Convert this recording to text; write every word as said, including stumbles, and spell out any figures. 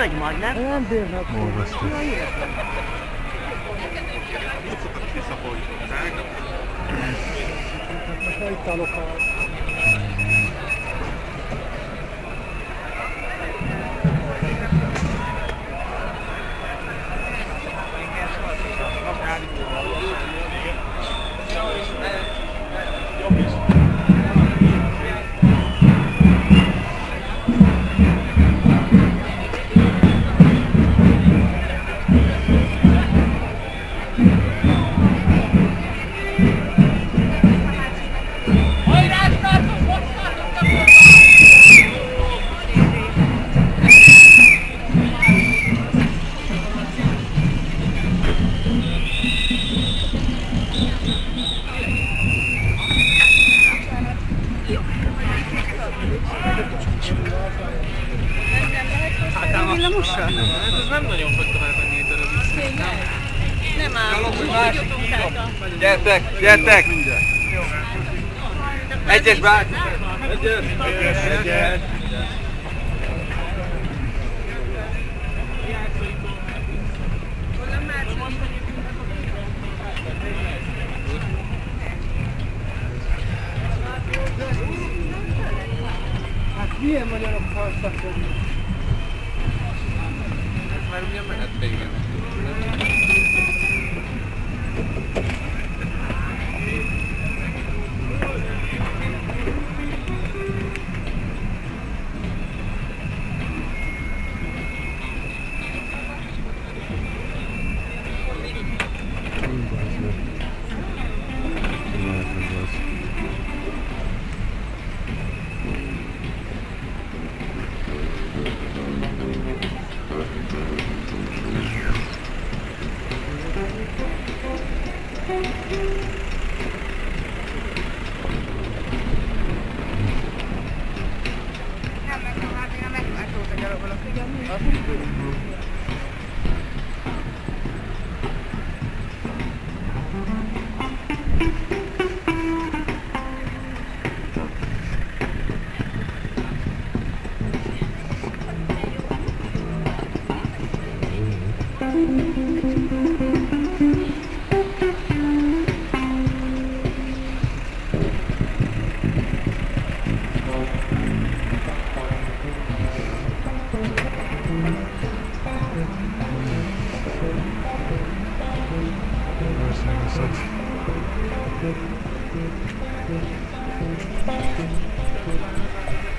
nagy majd, nem? Nem bírnak. Olvasztó. Most már itt állok a... Ez nem nagyon fog tovább menni itt a rövid. Nem áll. Gyertek, gyertek! Egyes bár! Egyes! Egyes! Hát milyen magyarok haltak? Ez már ugye menet végén. Köszönöm.